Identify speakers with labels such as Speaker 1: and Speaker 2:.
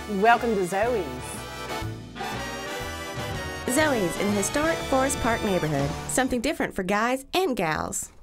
Speaker 1: Welcome to Zoes.
Speaker 2: Zoes in the historic Forest Park neighborhood. Something different for guys and gals.